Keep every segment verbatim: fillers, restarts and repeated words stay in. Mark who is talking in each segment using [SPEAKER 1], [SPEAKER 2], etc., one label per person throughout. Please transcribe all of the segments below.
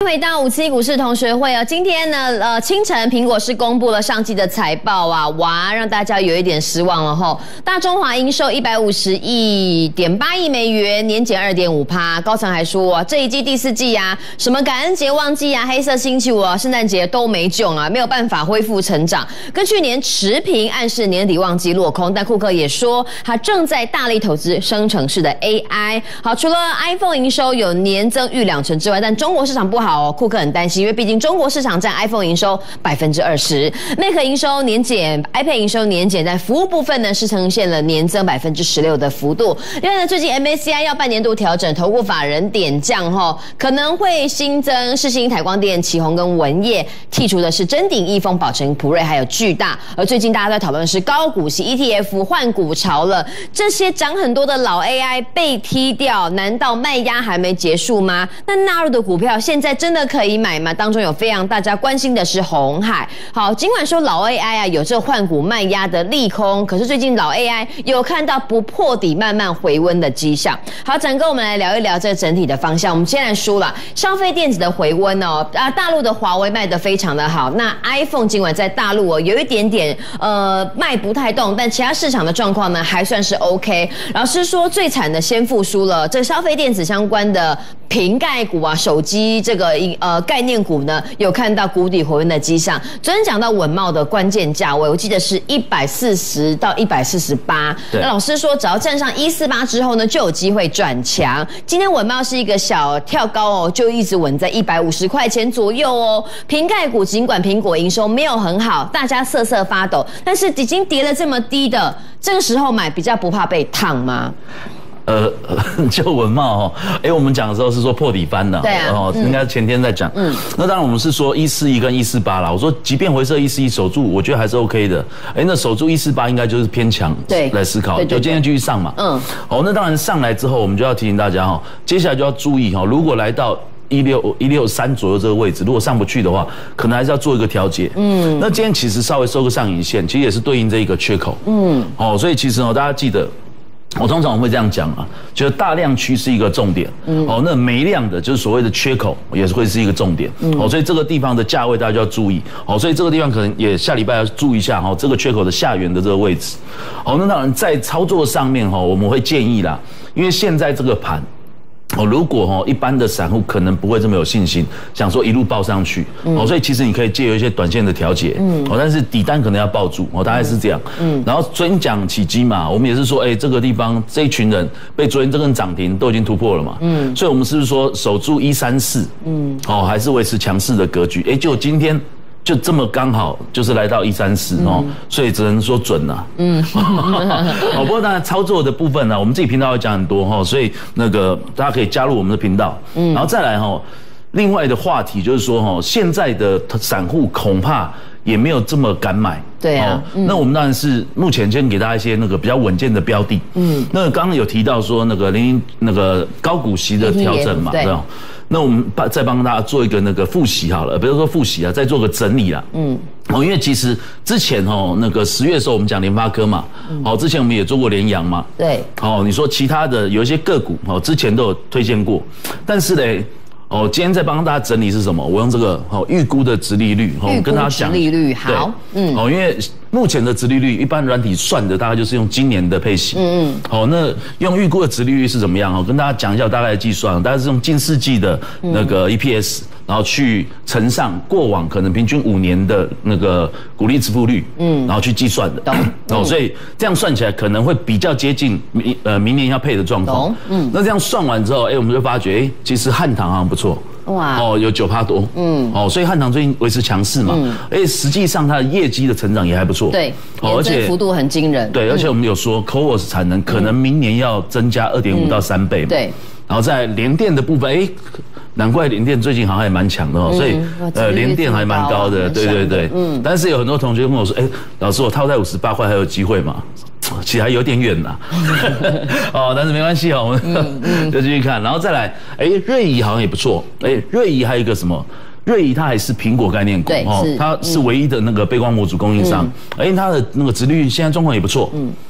[SPEAKER 1] 回到五七股市同学会啊，今天呢，呃，清晨苹果是公布了上季的财报啊，哇，让大家有一点失望了吼。大中华营收一百五十一点八亿美元，年减二点五趴。高层还说啊，这一季第四季啊，什么感恩节旺季啊、黑色星期五啊、圣诞节都没救啊，没有办法恢复成长，跟去年持平，暗示年底旺季落空。但库克也说，他正在大力投资生成式的 A I。好，除了 iPhone 营收有年增逾两成之外，但中国市场不好哦，库克很担心，因为毕竟中国市场占 iPhone 营收百分之二十 ，Mac 营收年减 ，iPad 营收年减，在服务部分呢是呈现了年增百分之十六的幅度。另外呢，最近 M A C I 要半年度调整，投顾法人点将哈，可能会新增世芯、台光电、奇宏跟文业，剔除的是臻鼎、益丰、宝成、普瑞还有巨大。而最近大家在讨论的是高股息 E T F 换股潮了，这些涨很多的老 A I 被踢掉，难道卖压还没结束吗？那纳入的股票现在真的可以买吗？当中有非常大家关心的是鸿海。好，尽管说老 A I 啊有这换股卖压的利空，可是最近老 A I 有看到不破底慢慢回温的迹象。好，展哥，我们来聊一聊这整体的方向。我们先来说了消费电子的回温哦，啊，大陆的华为卖得非常的好，那 iPhone 尽管在大陆哦有一点点呃卖不太动，但其他市场的状况呢还算是 OK。老师说最惨的先复苏了，这消费电子相关的瓶盖股啊、手机这个呃概念股呢，有看到谷底回温的迹象。昨天讲到稳懋的关键价位，我记得是一百四十到一百四十八。那老师说，只要站上一百四十八之后呢，就有机会转强。今天稳懋是一个小跳高哦，就一直稳在一百五十块钱左右哦。瓶盖股尽管苹果营收没有很好，大家瑟瑟发抖，但是已经跌了这么低的，这个时候买比较不怕被烫吗？
[SPEAKER 2] 呃，就文茂哦，哎，我们讲的时候是说破底翻的，
[SPEAKER 1] 对啊，
[SPEAKER 2] 哦，应该前天在讲，嗯，那当然我们是说一四一跟一四八啦。我说，即便回撤一四一守住，我觉得还是 OK 的。哎，那守住一四八应该就是偏强，对，来思考，就今天继续上嘛，嗯，哦，那当然上来之后，我们就要提醒大家哈，接下来就要注意哈，如果来到一六一六三左右这个位置，如果上不去的话，可能还是要做一个调节。嗯，那今天其实稍微收个上影线，其实也是对应这一个缺口。嗯，哦，所以其实哦，大家记得。我通常我会这样讲啊，就是大量区是一个重点，嗯，哦，那没量的，就是所谓的缺口，也是会是一个重点，嗯，哦，所以这个地方的价位大家就要注意，哦，所以这个地方可能也下礼拜要注意一下，哈，这个缺口的下缘的这个位置，哦，那当然在操作上面哈，我们会建议啦，因为现在这个盘。哦，如果哦一般的散户可能不会这么有信心，想说一路抱上去，嗯、哦，所以其实你可以借由一些短线的调节，嗯，哦，但是底单可能要抱住，哦，大概是这样，嗯，然后昨天讲起基嘛，我们也是说，哎、欸，这个地方这一群人被昨天这根涨停都已经突破了嘛，嗯，所以我们是不是说守住一三四，嗯，哦，还是维持强势的格局？哎、欸，就今天。就这么刚好就是来到一三四哦，所以只能说准了。嗯，哦，不过当然操作的部分呢，我们自己频道会讲很多哈，所以那个大家可以加入我们的频道。嗯，然后再来哈，另外的话题就是说哈，现在的散户恐怕也没有这么敢买。对啊，嗯、那我们当然是目前先给大家一些那个比较稳健的标的。嗯，那刚刚有提到说那个零那个高股息的调整嘛，对吧？那我们再帮大家做一个那个复习好了，比如说复习啊，再做个整理啦。嗯，哦，因为其实之前哦，那个十月的时候我们讲联发科嘛，哦，之前我们也做过联阳嘛。对。哦，你说其他的有一些个股哦，之前都有推荐过，但是嘞。哦，今天再帮大家整理是什么？我用这个哦预估的殖利率，哦，跟大家讲。殖利率好，嗯，哦，因为目前的殖利率，一般软体算的大概就是用今年的配息，嗯嗯，好，那用预估的殖利率是怎么样？哦，跟大家讲一下我大概的计算，大概是用近世纪的那个 E P S， 然后去乘上过往可能平均五年的那个股利支付率，嗯，然后去计算的，哦，所以这样算起来可能会比较接近明呃明年要配的状况，嗯，那这样算完之后，哎，我们就发觉，哎，其实汉唐好像不错。哇哦，有九趴多，嗯，哦，所以汉唐最近维持强势嘛，嗯，而且实际上它的业绩的成长也还不错，对，
[SPEAKER 1] 哦，而且幅度很惊人，
[SPEAKER 2] 对，而且我们有说 C O O S 产能可能明年要增加二点五到三倍嘛，对，然后在联电的部分，哎，难怪联电最近好像还蛮强的哦，所以呃联电还蛮高的，对对对，嗯，但是有很多同学问我说，哎，老师我套在五十八块还有机会吗？其实还有点远呐，哦，但是没关系哦，我们、嗯嗯、就继续看，然后再来，哎，瑞仪好像也不错，哎，瑞仪还有一个什么？瑞仪它还是苹果概念股哦，它是唯一的那个背光模组供应商，哎、嗯，它的那个殖利率现在状况也不错，嗯，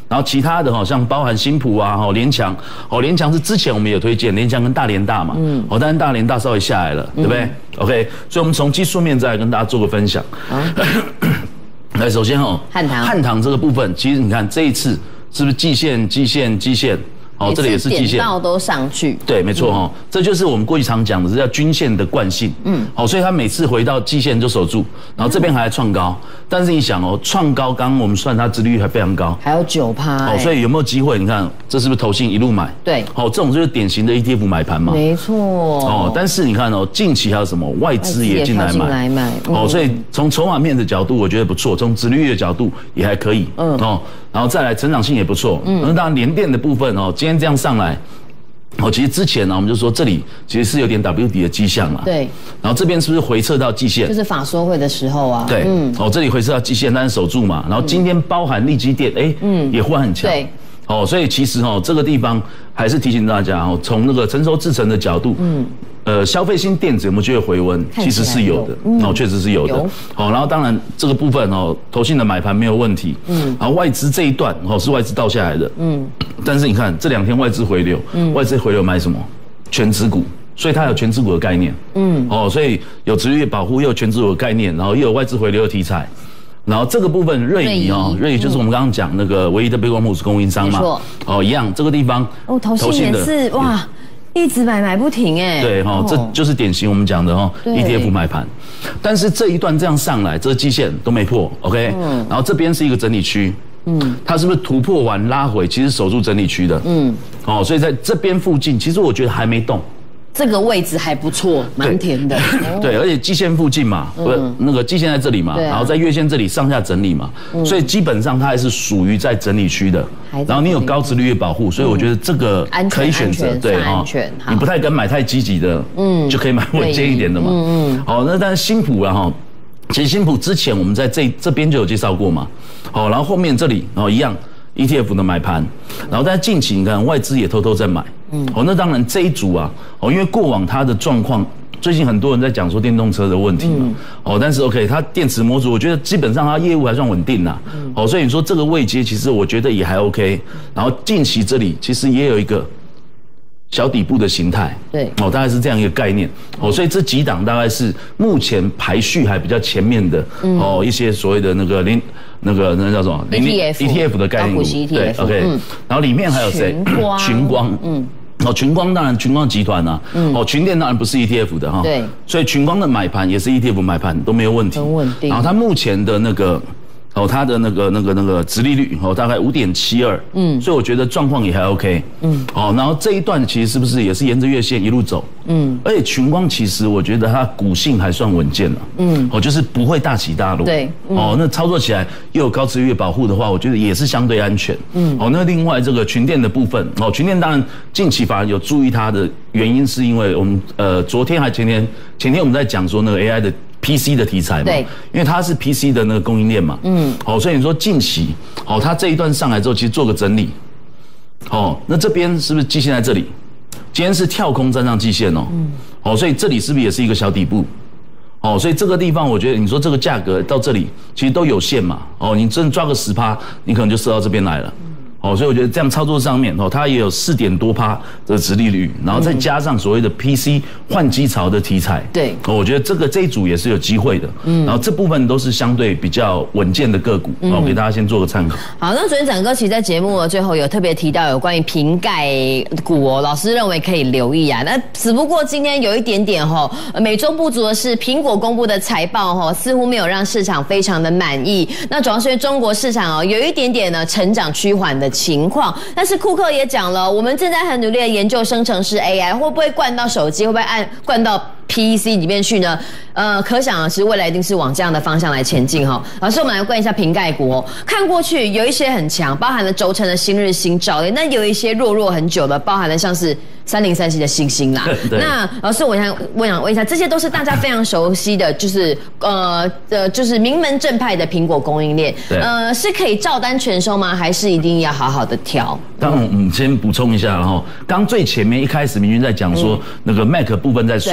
[SPEAKER 2] 然后其他的哈，像包含新普啊，哈联强，哦联强是之前我们有推荐，联强跟大联大嘛，嗯，哦但是大联大稍微下来了，对不对、嗯、？OK， 所以我们从技术面再来跟大家做个分享。啊、来，首先哦，汉唐汉唐这个部分，其实你看这一次是不是季线、季线、季线？哦，这里也是季线，
[SPEAKER 1] 点到都上去。
[SPEAKER 2] 对，没错哦，这就是我们过去常讲的，是叫均线的惯性。嗯，好，所以它每次回到季线就守住，然后这边还创高。但是你想哦，创高，刚刚我们算它殖利率还非常高，
[SPEAKER 1] 还有九趴。
[SPEAKER 2] 哦，所以有没有机会？你看，这是不是投信一路买？
[SPEAKER 1] 对，
[SPEAKER 2] 哦，这种就是典型的 E T F 买盘嘛。
[SPEAKER 1] 没错。
[SPEAKER 2] 哦，但是你看哦，近期还有什么外资也进来买，
[SPEAKER 1] 来买。
[SPEAKER 2] 哦，所以从筹码面的角度，我觉得不错；从殖利率的角度也还可以。嗯。哦，然后再来成长性也不错。嗯。那当然联电的部分哦，今天这样上来。哦，其实之前呢，我们就说这里其实是有点 W 底的迹象嘛。对。然后这边是不是回撤到季线？
[SPEAKER 1] 就是法说会的时候啊。
[SPEAKER 2] 对。嗯。哦，这里回撤到季线，但是守住嘛。然后今天包含力积电，哎，嗯，也忽然很强。对。哦，所以其实哦，这个地方还是提醒大家哦，从那个成熟制程的角度，嗯，呃，消费性电子有没有机会回温？其实是有的，嗯、哦，确实是有的。有好、哦，然后当然这个部分哦，投信的买盘没有问题，嗯，然后外资这一段哦是外资倒下来的，嗯，但是你看这两天外资回流，嗯，外资回流买什么？全指股。所以它有全指股的概念，嗯，哦，所以有殖利率保护，又有全指股的概念，然后又有外资回流的题材。然后这个部分瑞仪哦，瑞仪就是我们刚刚讲那个唯一的背光幕是供应商嘛，哦一样，这个地方
[SPEAKER 1] 哦，投信也是哇，一直买买不停哎，
[SPEAKER 2] 对哈、哦，这就是典型我们讲的哈 E T F 买盘，但是这一段这样上来，这个季线都没破 ，OK，、嗯、然后这边是一个整理区，嗯，它是不是突破完拉回，其实守住整理区的，嗯，哦，所以在这边附近，其实我觉得还没动。
[SPEAKER 1] 这个位置还不错，蛮甜的。
[SPEAKER 2] 对，对，而且季线附近嘛，不、嗯，那个季线在这里嘛，啊、然后在月线这里上下整理嘛，嗯、所以基本上它还是属于在整理区的。然后你有高殖利率保护，所以我觉得这个可以选择，对哈，你不太敢买太积极的，嗯，就可以买稳健一点的嘛。嗯嗯。好，那但是新普啦哈，其实新普之前我们在这这边就有介绍过嘛。好，然后后面这里哦一样 E T F 的买盘，然后在近期你看外资也偷偷在买。嗯，哦，那当然这一组啊，哦，因为过往它的状况，最近很多人在讲说电动车的问题嘛，嗯、哦，但是 OK， 它电池模组，我觉得基本上它业务还算稳定啦，嗯、哦，所以你说这个位阶，其实我觉得也还 OK， 然后近期这里其实也有一个小底部的形态，对，哦，大概是这样一个概念，哦，所以这几档大概是目前排序还比较前面的，嗯、哦，一些所谓的那个零。那个那叫什么
[SPEAKER 1] ？E T F，E
[SPEAKER 2] T F 的概念股，对 ，OK，、嗯、然后里面还有谁？群光，群光，嗯，哦，群光当然群光集团啊，嗯，哦，群电当然不是 E T F 的哈，对，所以群光的买盘也是 E T F 买盘都没有问题，
[SPEAKER 1] 很稳定。
[SPEAKER 2] 然后它目前的那个。哦，它的那个、那个、那个殖利率哦，大概五点七二，嗯，所以我觉得状况也还 OK， 嗯，哦，然后这一段其实是不是也是沿着月线一路走，嗯，而且群光其实我觉得它股性还算稳健了，嗯，哦，就是不会大起大落，对，嗯、哦，那操作起来又有高殖利率保护的话，我觉得也是相对安全，嗯，哦，那另外这个群电的部分，哦，群电当然近期反而有注意它的原因，是因为我们呃昨天还前天前天我们在讲说那个 A I 的。P C 的题材嘛，对，因为它是 P C 的那个供应链嘛，嗯，好、哦，所以你说近期，好、哦，它这一段上来之后，其实做个整理，哦，那这边是不是季线在这里？今天是跳空站上季线哦，嗯，哦，所以这里是不是也是一个小底部？哦，所以这个地方我觉得，你说这个价格到这里其实都有限嘛，哦，你真的抓个十趴，你可能就射到这边来了。哦，所以我觉得这样操作上面哦，它也有四点多趴的殖利率，然后再加上所谓的 P C 换机潮的题材，对，哦，我觉得这个这一组也是有机会的，嗯，然后这部分都是相对比较稳健的个股，哦，给大家先做个参考。
[SPEAKER 1] 好，那昨天展哥其实在节目的最后有特别提到有关于瓶盖股哦，老师认为可以留意啊，那只不过今天有一点点哈，美中不足的是，苹果公布的财报哈，似乎没有让市场非常的满意，那主要是因为中国市场哦有一点点呢成长趋缓的情况，但是库克也讲了，我们正在很努力的研究生成式 A I 会不会灌到手机，会不会按灌到 P C 里面去呢？呃，可想而知，未来一定是往这样的方向来前进哈。老师，我们来关一下瓶盖股哦，看过去有一些很强，包含了轴承的新日新、兆联，那有一些弱弱很久的，包含了像是三零三七的星星啦。那老师，我想我想问一下，这些都是大家非常熟悉的，就是呃呃，就是名门正派的苹果供应链，呃，是可以照单全收吗？还是一定要好好的挑？
[SPEAKER 2] 当然，我们先补充一下哈，刚最前面一开始明君在讲说、嗯、那个 Mac 部分在衰退嘛，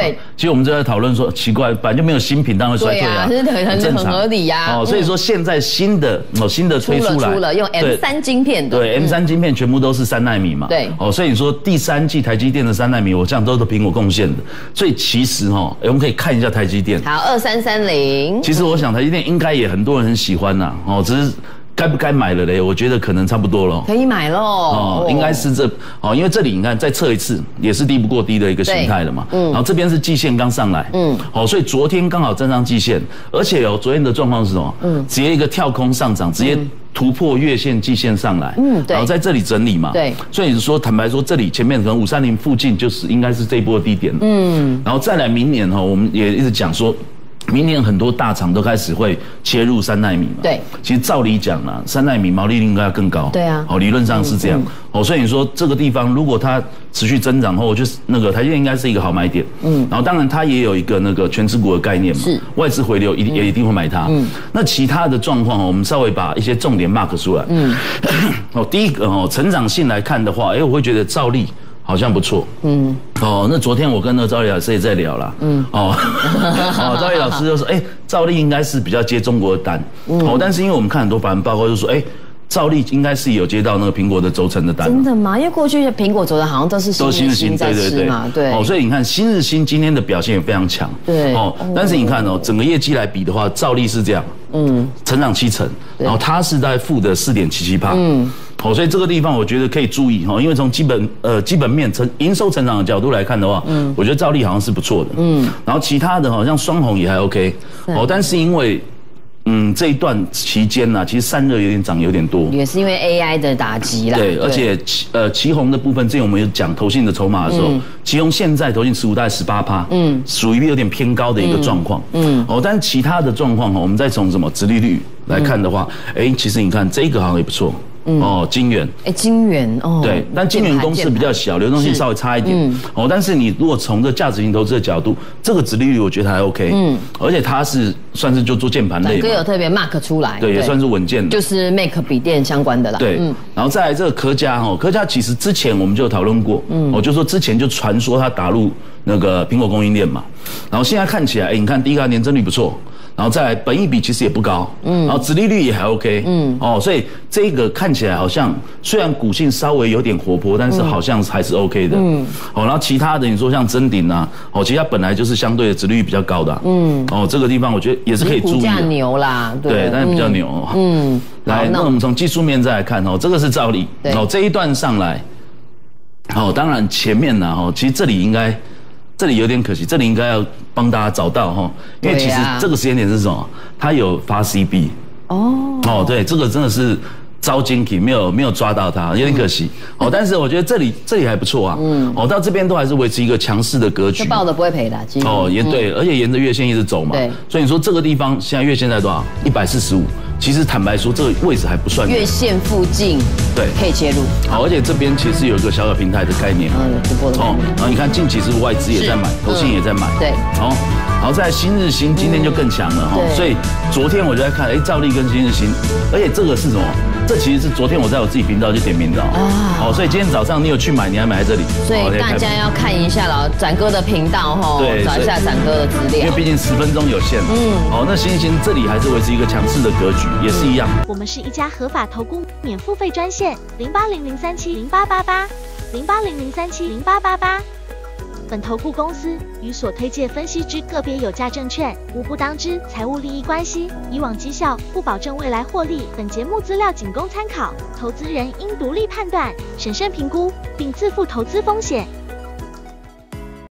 [SPEAKER 1] 对，
[SPEAKER 2] 其实我们就在讨论说，奇怪，本来就没有新品，当然会衰退啊，
[SPEAKER 1] 对啊，很很很合理呀。
[SPEAKER 2] 哦，所以说现在新的哦新的推出来，
[SPEAKER 1] 出了用 M 三晶片的，
[SPEAKER 2] 对 M 三晶片全部都是三奈米嘛。
[SPEAKER 1] 对，
[SPEAKER 2] 哦，所以你说第三季台积电的三奈米，我这样都是苹果贡献的。所以其实哈，我们可以看一下台积电。
[SPEAKER 1] 好，二三三零。
[SPEAKER 2] 其实我想台积电应该也很多人很喜欢呐，哦，只是。该不该买了嘞？我觉得可能差不多了，
[SPEAKER 1] 可以买喽。哦，
[SPEAKER 2] 应该是这哦，因为这里你看再测一次，也是低不过低的一个形态了嘛。嗯，然后这边是季线刚上来，嗯，哦，所以昨天刚好站上季线，而且哦，昨天的状况是什么？嗯，直接一个跳空上涨，直接突破月线、季线上来，嗯，对，然后在这里整理嘛，
[SPEAKER 1] 对，
[SPEAKER 2] 所以说坦白说，这里前面可能五三零附近就是应该是这一波低点，嗯，然后再来明年哈，我们也一直讲说。明年很多大厂都开始会切入三奈米嘛？
[SPEAKER 1] 对，
[SPEAKER 2] 其实照理讲啦，三奈米毛利率应该要更高。
[SPEAKER 1] 对啊，
[SPEAKER 2] 哦，理论上是这样。嗯嗯、哦，所以你说这个地方如果它持续增长后，就是那个台积电应该是一个好买点。嗯，然后当然它也有一个那个全持股的概念嘛，是外资回流一定、嗯、也一定会买它。嗯，那其他的状况哦，我们稍微把一些重点 mark 出来。嗯，哦，第一个哦，成长性来看的话，哎，我会觉得兆利。好像不错，嗯，哦，那昨天我跟那个赵丽老师也在聊啦，嗯，哦，哦，赵丽老师就说，哎、欸，兆利应该是比较接中国的单，嗯，哦，但是因为我们看很多法人报告就说，哎、欸，兆利应该是有接到那个苹果的轴承的单，
[SPEAKER 1] 真的吗？因为过去的苹果轴承好像都是
[SPEAKER 2] 都新日新在吃嘛，对，哦，所以你看新日新今天的表现也非常强，
[SPEAKER 1] 对，
[SPEAKER 2] 哦，但是你看哦，整个业绩来比的话，兆利是这样，嗯，成长七成，然后它是在负的四点七七趴，嗯。哦，所以这个地方我觉得可以注意哈，因为从基本呃基本面成营收成长的角度来看的话，嗯，我觉得兆利好像是不错的，嗯，然后其他的好像双鸿也还 OK， 哦，但是因为嗯这一段期间呢、啊，其实散热有点涨有点多，
[SPEAKER 1] 也是因为 A I 的打击啦，
[SPEAKER 2] 对，而且呃旗宏的部分，之前我们有讲投信的筹码的时候，旗宏、嗯、现在投信持股大概十八趴，嗯，属于有点偏高的一个状况，嗯，哦，但是其他的状况哈，我们再从什么殖利率来看的话，哎、嗯，其实你看这个好像也不错。嗯、哦，晶圆，
[SPEAKER 1] 哎，晶圆哦，
[SPEAKER 2] 对，但晶圆公司比较小，流动性稍微差一点，嗯，哦，但是你如果从这价值型投资的角度，这个殖利率我觉得还 OK， 嗯，而且它是算是就做键盘类，
[SPEAKER 1] 哥有特别 mark 出来，
[SPEAKER 2] 对，也算是稳健的，
[SPEAKER 1] 就是 Mac 笔电相关的啦，
[SPEAKER 2] 对，嗯，然后再来这个科嘉哦，科嘉其实之前我们就有讨论过，嗯，我就说之前就传说它打入那个苹果供应链嘛，然后现在看起来，哎，你看第一个年增率不错。然后再来，本益比其实也不高，嗯，然后殖利率也还 OK，嗯，哦，所以这个看起来好像虽然股性稍微有点活泼，但是好像还是 OK 的，嗯，哦，然后其他的你说像臻鼎啊，哦，其实它本来就是相对的殖利率比较高的、啊，嗯，哦，这个地方我觉得也是可以注意的，股
[SPEAKER 1] 价牛啦，对，
[SPEAKER 2] 对，但是比较牛，嗯，来，那我们从技术面再来看哦，这个是兆利，哦，这一段上来，哦，当然前面呢，哦，其实这里应该。这里有点可惜，这里应该要帮大家找到哈，因为其实这个时间点是什么？它有发 C B 哦哦，对，这个真的是招金体没有没有抓到它，有点可惜哦。但是我觉得这里这里还不错啊，嗯，哦，到这边都还是维持一个强势的格局，
[SPEAKER 1] 抱的不会赔的，
[SPEAKER 2] 哦，也对，而且沿着月线一直走嘛，对，所以你说这个地方现在月线在多少？一百四十五。其实坦白说，这个位置还不算
[SPEAKER 1] 月线附近，对，可以切入。
[SPEAKER 2] 好，而且这边其实有一个小小平台的概念，
[SPEAKER 1] 嗯，有突破的概念。
[SPEAKER 2] 然后你看近期是外资也在买，投信也在买，
[SPEAKER 1] 对，
[SPEAKER 2] 好，然后在新日新今天就更强了哈，所以昨天我就在看，哎，兆利跟新日新，而且这个是什么？这其实是昨天我在我自己频道就点名到啊，好，所以今天早上你有去买，你还买在这里，
[SPEAKER 1] 所以大家要看一下老展哥的频道哈，对，找一下展哥的资料，
[SPEAKER 2] 因为毕竟十分钟有限嘛，嗯，好，那新日新这里还是维持一个强势的格局，也是一样。
[SPEAKER 3] 我们是一家合法投顾免付费专线零八零零三七零八八八零八零零三七零八八八。本投顾公司与所推介分析之个别有价证券无不当之财务利益关系，以往绩效不保证未来获利。本节目资料仅供参考，投资人应独立判断、审慎评估，并自负投资风险。